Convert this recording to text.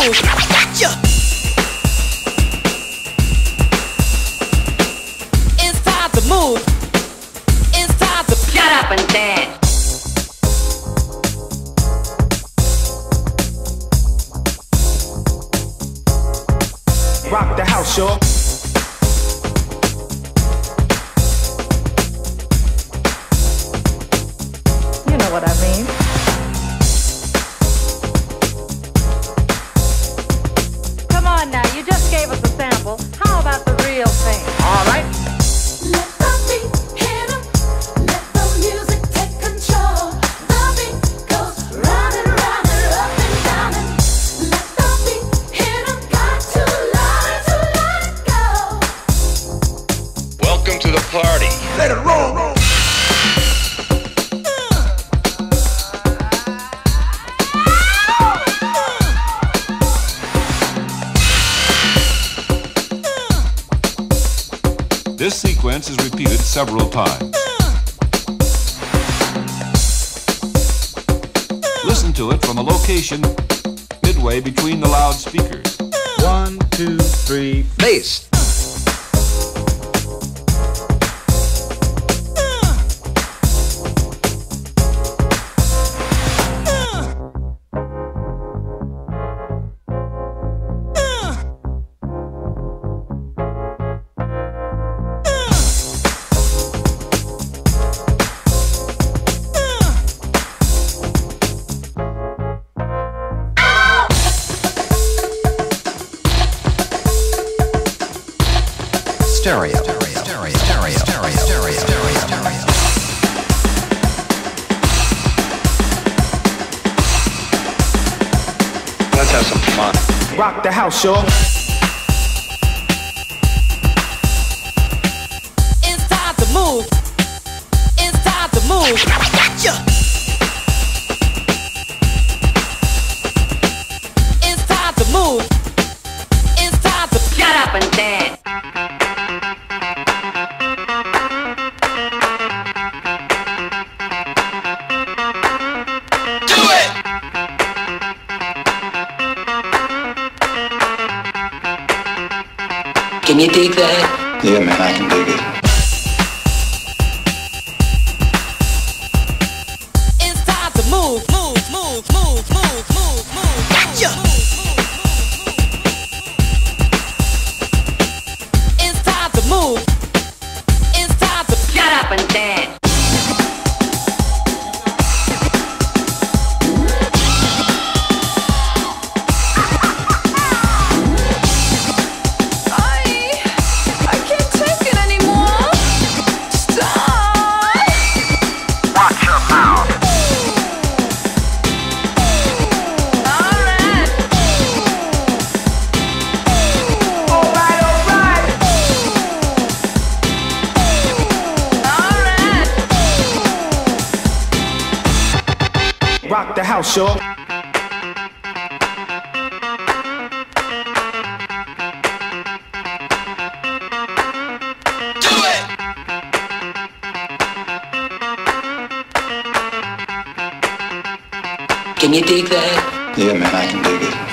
move. Gotcha. It's time to move. It's time to get up and dance. Rock the house, y'all. You know what I mean. Come on now, you just gave us a sample. How about the real thing? All right. Let the beat hit 'em. Let the music take control. The beat goes round and round and up and down. And let the beat hit 'em. Got to learn to let it go. Welcome to the party. Let it roll. This sequence is repeated several times. Listen to it from a location midway between the loudspeakers. 1, 2, 3, Bass. Stereo. Let's have some fun. rock the house, y'all. It's time to move. It's time to move. Gotcha. It's time to move. It's time to get up and dance. Do it. Can you dig that? Yeah, man, I can dig it. It's time to move, move, move, move, move, move, move. Gotcha. It's time to move. It's time to get up and dance. I can't take it anymore. Stop. Watch your mouth. All right. All right. All right. Rock the house, y'all. Do it. Can you dig that? Yeah, man, I can dig it.